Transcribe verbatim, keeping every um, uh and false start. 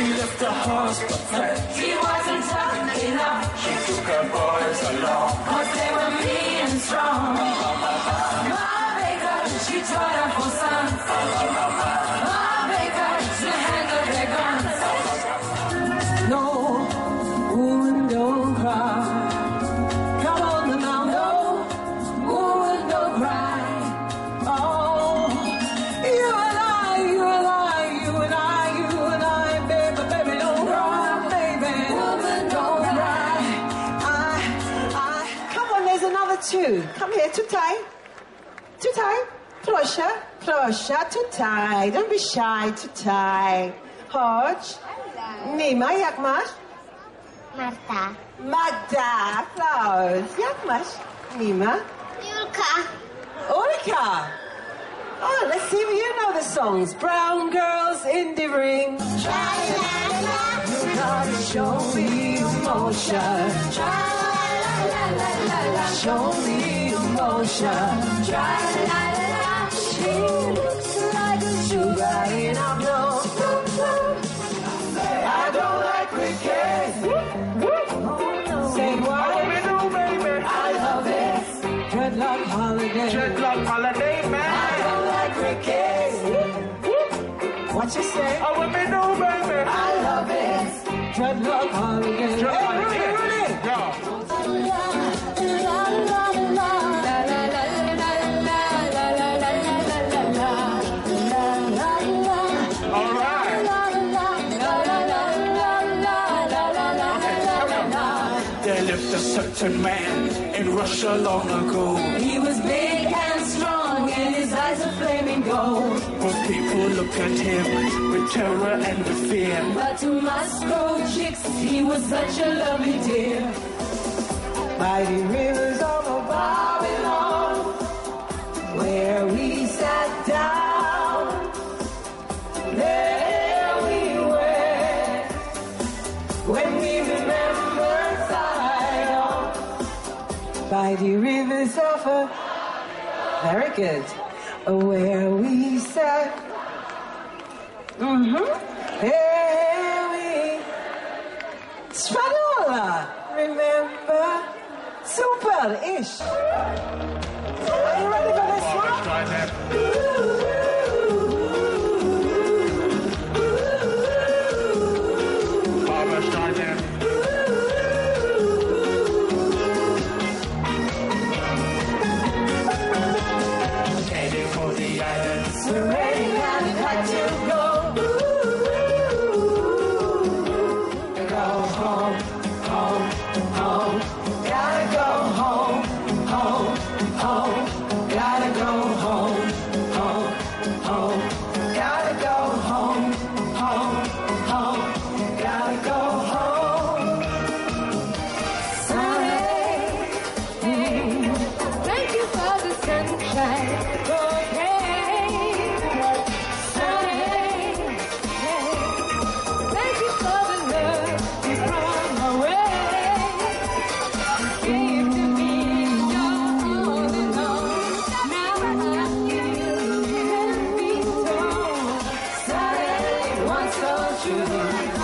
She left the hospital. He wasn't tough enough. She took her boys along, cause they were mean and strong. My baker, she tried out for sons. My baker, she handled their guns. No, woman, don't cry. Come on now, no, woman, don't cry. Oh, you and I, you and I, you and I, you and I, baby, baby, don't cry, baby. Woman, don't cry. I, I. Come on, there's another two. Come here, too tight. Too tight. Proszę, proszę, too tight. Don't be shy, too tight. Chodź. Nima, jak masz? Marta. Magda, aplauz. Jak masz? Nima? Julka. Ulrika. Oh, let's see if you know the songs. Brown girls in the ring. Tra-la-la. You gotta show me emotion. Tra-la-la-la-la-la. Show me emotion. Tra-la-la-la. She looks like a sugar in a blow. I don't like cricket. Say what? I love it. Dreadlock holiday. Dreadlock holiday, man. I don't like cricket. What you say? I want me know, baby. I love it. Dreadlock holiday. Dreadlock Hey, Rudy, holiday. Rudy. Yeah. All right. There lived a certain man in Russia long ago. He was big and strong, and his eyes are flaming gold. But people look at him with terror and with fear. But to Moscow chicks, he was such a lovely dear. By the rivers of Babylon, where we sat down, there we were, when we remembered Zion. By the rivers of a, very good, where we sat, mm-hmm, there we, Spanola, remember, super-ish. Are you ready for this one? Let's try that. Oh, let's try that. Heading for the islands. We're ready and it had to go. Go home, home, home. Gotta go home, home, home. Gotta go home, home, home. Gotta go home, home, home. Gotta go home. Sorry. Thank you for the sunshine. Thank you for the love you brought my way. Give to me your all and all. Now I feel can be told. Sorry, once so true.